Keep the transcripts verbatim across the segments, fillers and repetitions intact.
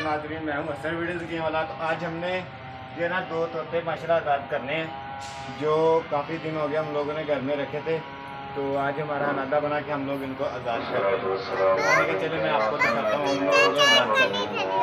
नाज़रीन, मैं हूँ असर वीडियोज़ गेम वाला। तो आज हमने ये ना दो तोते माशाल्लाह आज़ाद करने हैं, जो काफ़ी दिन हो गया हम लोगों ने घर में रखे थे। तो आज हमारा इरादा बना कि हम लोग इनको आज़ाद करते हैं। चलिए मैं आपको दिखाता हूँ हम लोग आज़ाद करते हैं।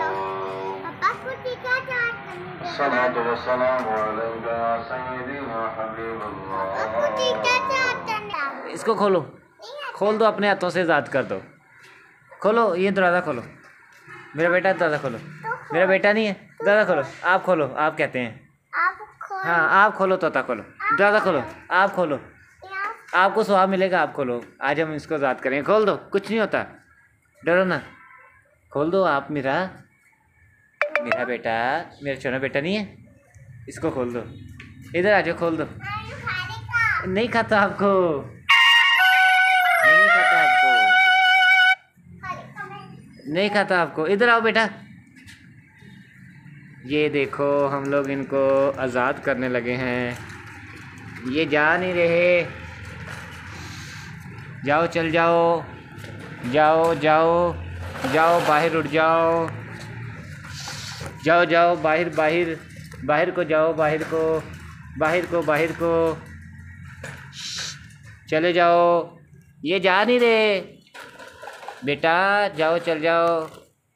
इसको खोलो, खोल दो, अपने हाथों से आज़ाद कर दो। खोलो, ये दरवाज़ा खोलो। मेरा बेटा दरवाज़ा खोलो। मेरा बेटा नहीं है, दरवाज़ा खोलो। आप खोलो, आप कहते हैं। हाँ, आप खोलो, तोता खोलो, दरवाज़ा खोलो, आप खोलो। आपको स्वाब मिलेगा, आप खोलो। आज हम इसको आज़ाद करेंगे। खोल दो, कुछ नहीं होता, डरो ना। खोल दो आप। मेरा मेरा बेटा, मेरा छोटा बेटा नहीं है, इसको खोल दो। इधर आ जाओ, खोल दो। नहीं खाता आपको, नहीं खाता आपको, नहीं खाता आपको। इधर आओ बेटा। ये देखो, हम लोग इनको आज़ाद करने लगे हैं। ये जा नहीं रहे। जाओ, चल जाओ, जाओ जाओ जाओ, बाहर उठ जाओ, जाओ जाओ, बाहर बाहर बाहर को जाओ, बाहर को बाहर को बाहर को चले जाओ। ये जा नहीं रहे बेटा, जाओ, चल जाओ।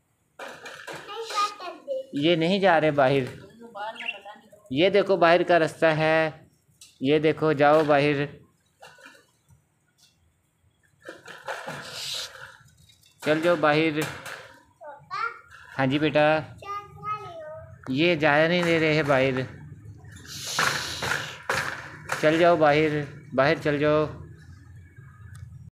ये नहीं जा रहे बाहर। ये देखो, बाहर का रास्ता है। ये देखो, जाओ बाहर। चल जाओ बाहर। हाँ जी बेटा, ये जा नहीं दे रहे हैं बाहर। चल जाओ बाहर, बाहर चल जाओ।